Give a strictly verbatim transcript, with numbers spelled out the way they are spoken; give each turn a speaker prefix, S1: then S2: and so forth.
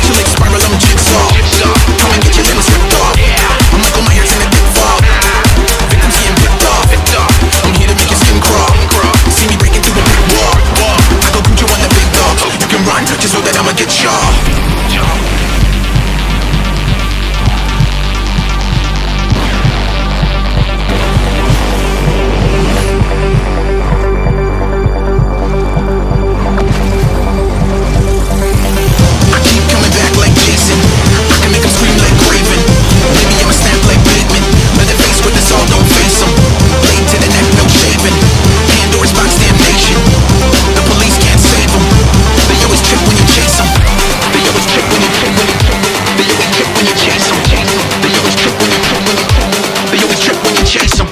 S1: you like spiral, I'm jigsaw. Come and get your limbs ripped off. I'm Michael Myers in a pitfall. Victims getting picked off. I'm here to make your skin crawl. See me breaking through the brick wall. I go Cujo on the big dog. You can run, just know that I'ma get y'all. Chase 'em.